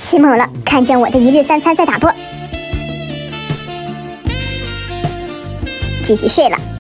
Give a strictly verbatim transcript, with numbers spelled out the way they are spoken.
起猛了，看见我的一日三餐在打啵，继续睡了。